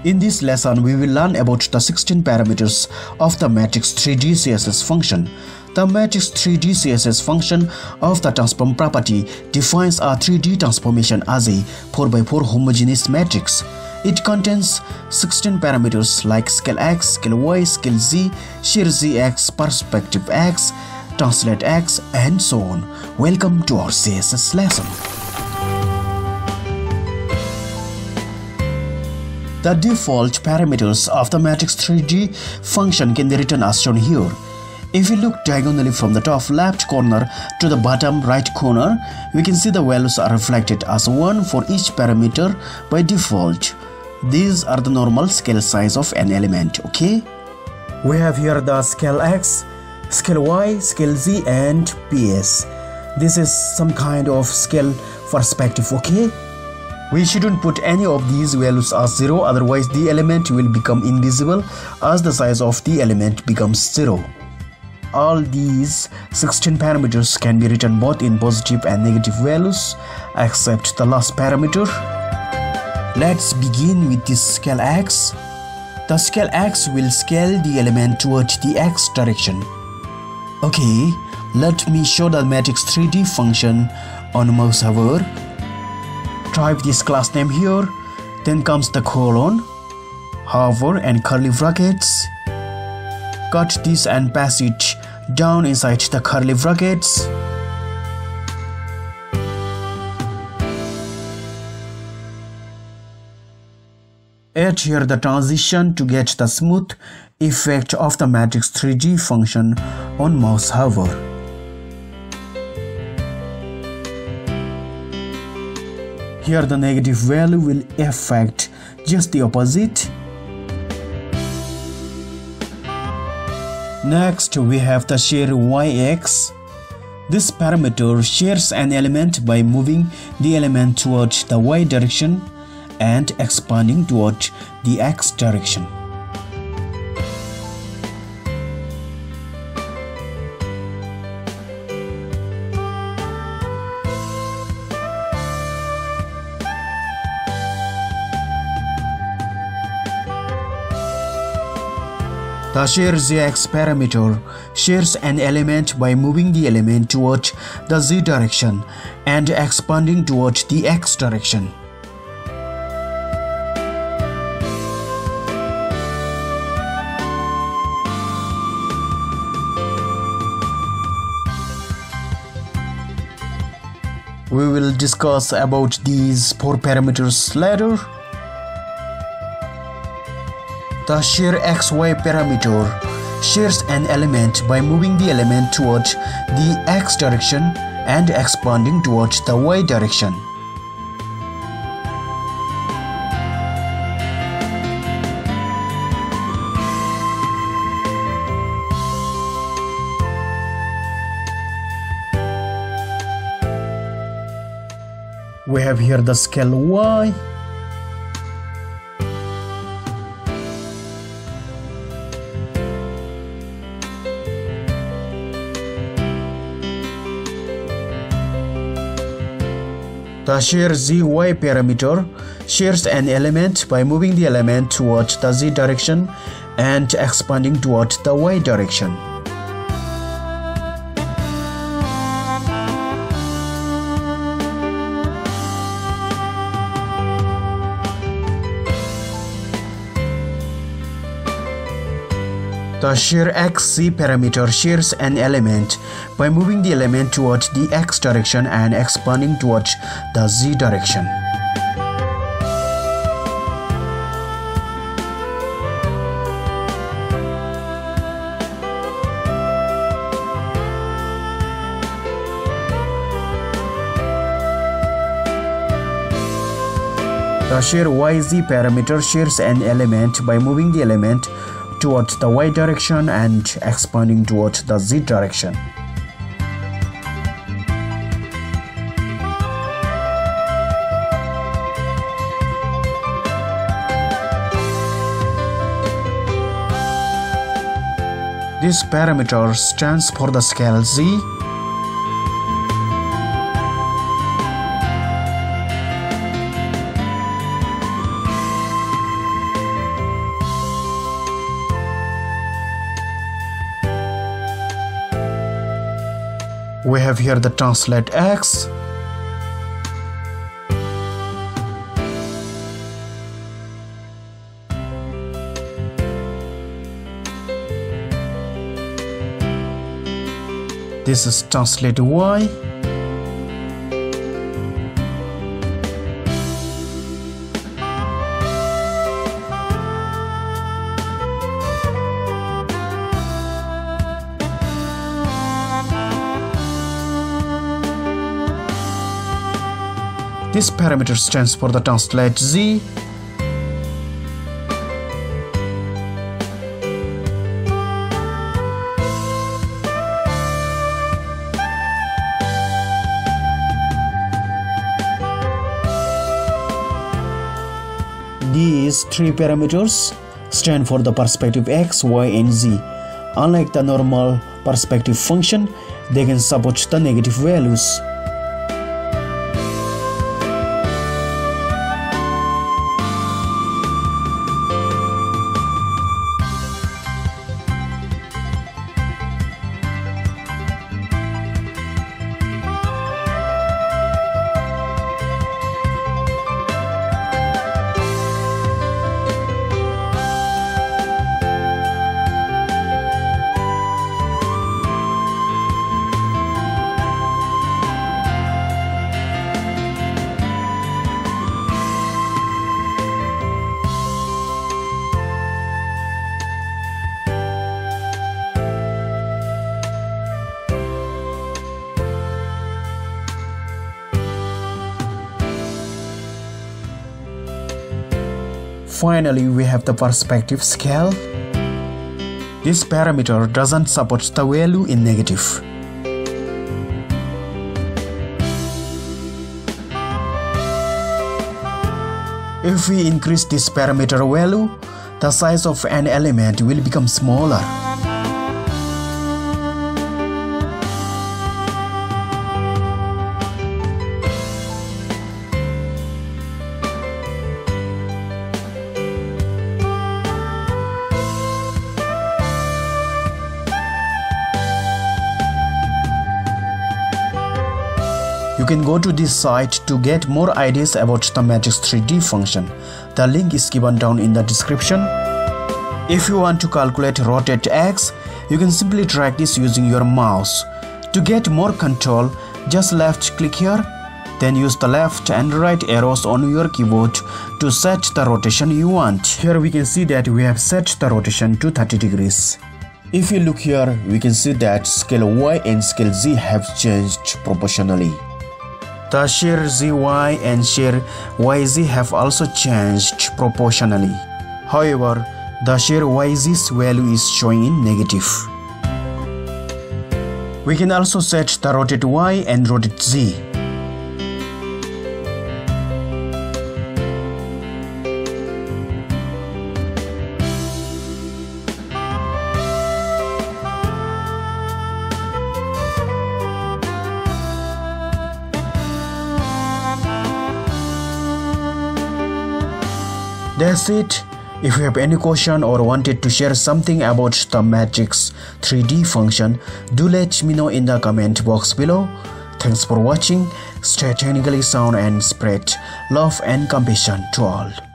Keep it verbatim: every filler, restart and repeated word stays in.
In this lesson, we will learn about the sixteen parameters of the matrix three D C S S function. The matrix three D C S S function of the transform property defines a three D transformation as a four by four homogeneous matrix. It contains sixteen parameters like scale x, scale y, scale z, shear zx, perspective x, translate x, and so on. Welcome to our C S S lesson. The default parameters of the matrix three D function can be written as shown here. If we look diagonally from the top left corner to the bottom right corner, we can see the values are reflected as one for each parameter by default. These are the normal scale size of an element, okay? We have here the scale x, scale y, scale z, and ps. This is some kind of scale perspective, okay? We shouldn't put any of these values as zero, otherwise the element will become invisible as the size of the element becomes zero. All these sixteen parameters can be written both in positive and negative values, except the last parameter. Let's begin with this scale x. The scale x will scale the element towards the x direction. Okay, let me show the matrix three D function on mouse over. Type this class name here, then comes the colon, hover and curly brackets. Cut this and pass it down inside the curly brackets. Add here the transition to get the smooth effect of the matrix three D function on mouse hover. Here the negative value will affect just the opposite. Next we have the shear yx. This parameter shears an element by moving the element towards the y direction and expanding toward the x direction. The shear zx parameter shears an element by moving the element toward the z direction and expanding toward the x direction. We will discuss about these four parameters later. The shear xy parameter shears an element by moving the element toward the x direction and expanding towards the y direction. We have here the scale y. The shear zy parameter shears an element by moving the element towards the z direction and expanding towards the y direction. The shear xz parameter shears an element by moving the element towards the x direction and expanding towards the z direction. The shear yz parameter shears an element by moving the element towards the y direction and expanding towards the z direction. This parameter stands for the scale z. We have here the translate x. This is translate y. This parameter stands for the translate z. These three parameters stand for the perspective x, y, and z. Unlike the normal perspective function, they can support the negative values. Finally, we have the perspective scale. This parameter doesn't support the value in negative. If we increase this parameter value, the size of an element will become smaller. You can go to this site to get more ideas about the matrix three D function. The link is given down in the description. If you want to calculate rotate x, you can simply drag this using your mouse. To get more control, just left click here, then use the left and right arrows on your keyboard to set the rotation you want. Here we can see that we have set the rotation to thirty degrees. If you look here, we can see that scale y and scale z have changed proportionally. The shear zy and shear yz have also changed proportionally. However, the shear yz's value is showing in negative. We can also set the rotate y and rotate z. That's it. If you have any question or wanted to share something about the matrix three D function, do let me know in the comment box below. Thanks for watching. Stay technically sound and spread love and compassion to all.